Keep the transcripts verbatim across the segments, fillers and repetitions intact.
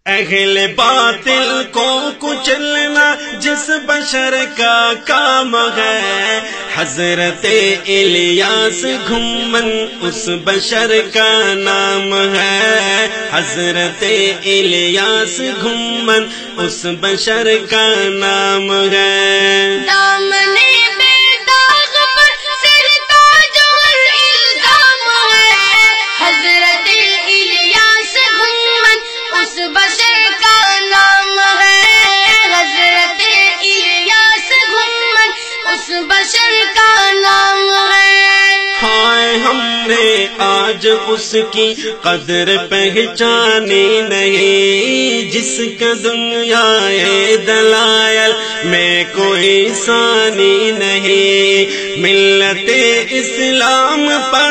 اہل باطل کو کچلنا جس بشر کا کام ہے، حضرت الیاس گھمن اس بشر کا نام ہے، حضرت الیاس گھمن اس بشر کا نام ہے۔ دامنے بے داغ پر سر تاج اور الزام ہے، حضرت الیاس گھمن اس بشر کا نام ہے، حضرت الیاس گھمن اس بشر کا نام ہے۔ ہائے ہم نے آج اس کی قدر پہچانی نہیں، جس کا دنیا دلائل میں کوئی ثانی نہیں، ملت اسلام پر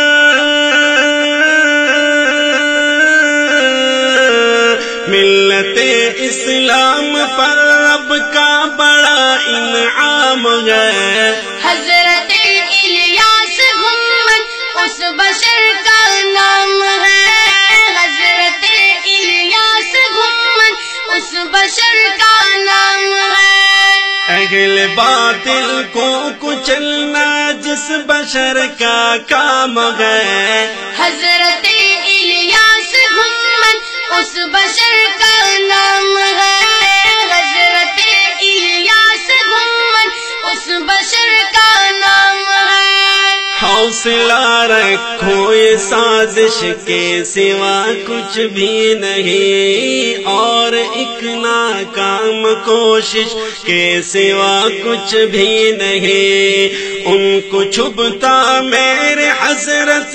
ملت اسلام پر رب کا بڑا انعام ہے، حضرت الیاس گھمن اس بشر کا نام ہے، حضرت الیاس گھمن اس بشر کا نام ہے۔ اہل باطل کو کچلنا جس بشر کا کام ہے، حضرت الیاس گھمن اس بشر کا نام ہے، حضرت الیاس گھمن اس بشر کا نام ہے۔ حوصلہ رکھو یہ سازش کے سوا کچھ بھی نہیں، اور ایک ناکام کوشش کے سوا کچھ بھی نہیں، ان کو چھپتا میرے حضرت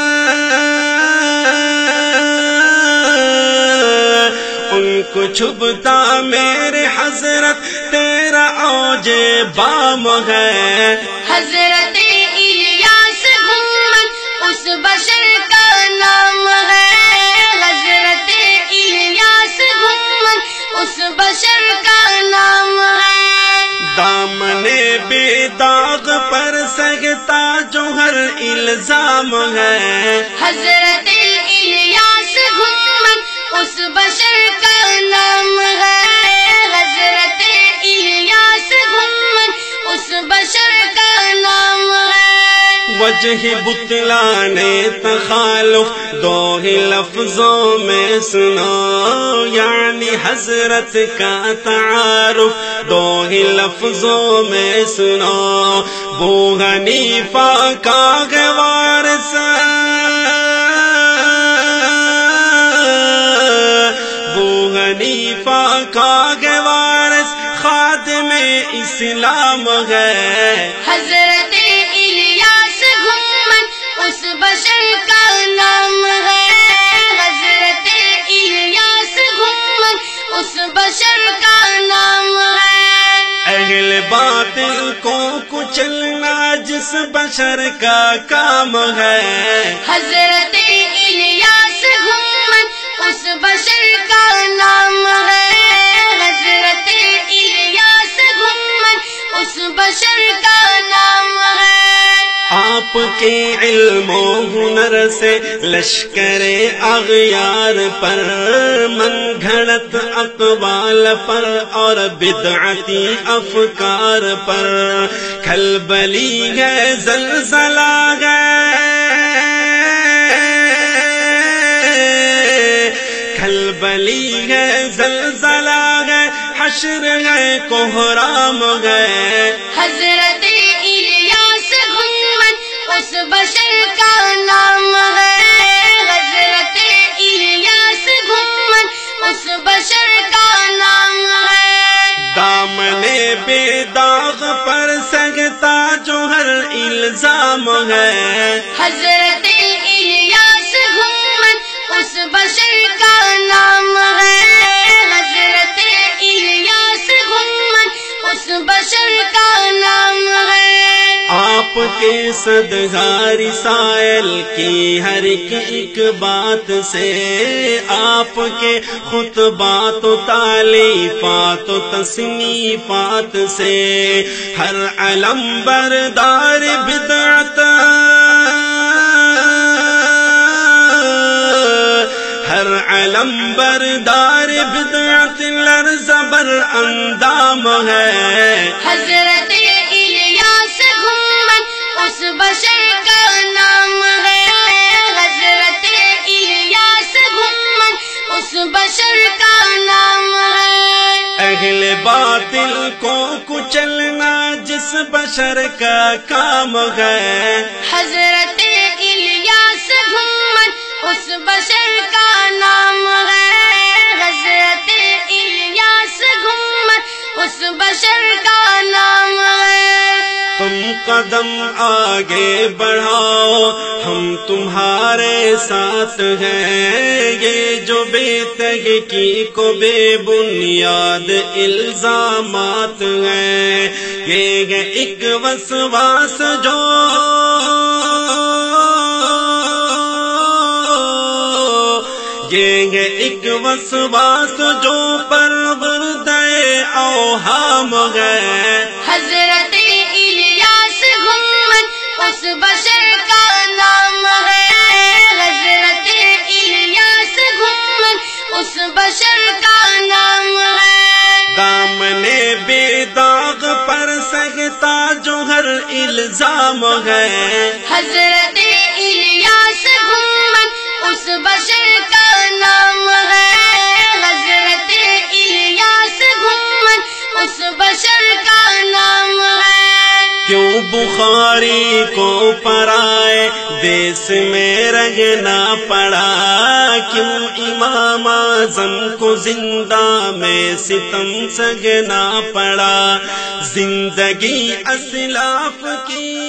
ان کو چھپتا میرے حضرت تیرا اوج بام ہے، حضرت الیاس گھمن اس بشر کا نام ہے، حضرت الیاس گھمن اس بشر کا نام ہے۔ دامنے بے داغ پر سگتا جو ہر الزام ہے، حضرت الیاس گھمن اس بشر کا نام ہے، حضرت الیاس گھمن اس بشر کا نام ہے۔ وجہ بتلانے تخالف دو ہی لفظوں میں سنو، یعنی حضرت کا تعارف دو ہی لفظوں میں سنو، ابو حنیفہ کا وارث ابو حنیفہ کا وارث خادم اسلام ہے، حضرت الیاس گھمن اس بشر کا نام ہے، حضرت الیاس گھمن اس بشر کا نام ہے۔ اہل باطل کو کچلنا جس بشر کا کام ہے، حضرت الیاس گھمن اس بشر کا نام ہے، حضرت الیاس گھمن اس بشر کا نام ہے۔ آپ کے علم و ہنر سے لشکر اغیار پر، من گھڑت اقوال پر اور بدعتی افکار پر، کھلبلی ہے زلزلہ ہے کھلبلی ہے زلزلہ ہے، حشر ہے کوہرام ہے، حضرت الیاس گھمن اس بشر کا نام ہے، حضرت الیاس گھمن اس بشر کا نام ہے۔ دامنے بے داغ پر سگتا جو ہر الزام ہے، حضرت الیاس گھمن اس بشر کا نام ہے، حضرت الیاس گھمن اس بشر کا نام ہے۔ آپ کے صدقہ رسائل کی ہر ایک ایک بات سے، آپ کے خطبات و تالیفات و تصنیفات سے، ہر علم بردار بدعت ہر علم بردار بدعت لرز بر اندام ہے حضرت الیاس گھمت اس بشر کا نام ہے حضرت الیاس گھمت اس بشر کا نام ہے اہل باطل کو کچلنا جس بشر کا کام ہے حضرت الیاس گھمت اس بشر کا نام ہے حضرت الیاس گھمت اس بشر کا نام ہے تم قدم آگے بڑھاؤ ہم تمہارے ساتھ ہیں یہ جو بے تحقیق و بے بنیاد الزامات ہیں یہ ایک وسواس جو یہ ایک وسواس جو پرورد اوہام ہے حضرت الیاس گھمت اس بشر کا نام ہے حضرت الیاس گھمت اس بشر کا نام ہے دامنے بے داغ پر سہتا جو ہر الزام ہے حضرت الیاس گھمت اس بشر کا نام ہے حضرت الیاس گھمت اس بشر کا نام ہے کیوں بخاری کو پرائے دیس میں رہنا پڑا کیوں امام اعظم کو زندہ میں ستم سگنا پڑا زندگی اسلاف کی